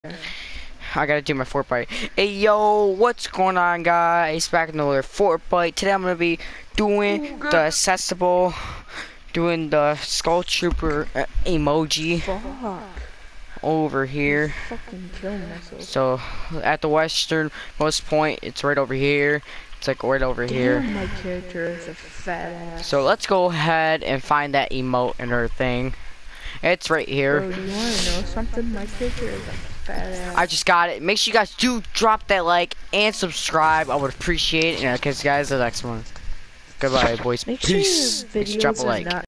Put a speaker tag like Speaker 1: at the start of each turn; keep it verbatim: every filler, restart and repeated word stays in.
Speaker 1: I gotta do my FortByte. Hey yo, what's going on, guys? Back in another FortByte. Today I'm gonna be doing the accessible, doing the Skull Trooper uh, emoji
Speaker 2: Fuck.
Speaker 1: over here.
Speaker 2: Fucking kill myself.
Speaker 1: So at the westernmost point, it's right over here. It's like right over
Speaker 2: Damn,
Speaker 1: here.
Speaker 2: my character is a fat ass.
Speaker 1: So let's go ahead and find that emote and her thing. It's right here.
Speaker 2: Bro, do you wanna know something? My character is a fat ass.
Speaker 1: I just got it. Make sure you guys do drop that like and subscribe. I would appreciate it. And I'll catch you guys in the next one. Goodbye, boys.
Speaker 2: Make sure your
Speaker 1: Peace. Make sure you
Speaker 2: videos
Speaker 1: drop a
Speaker 2: are
Speaker 1: like.
Speaker 2: not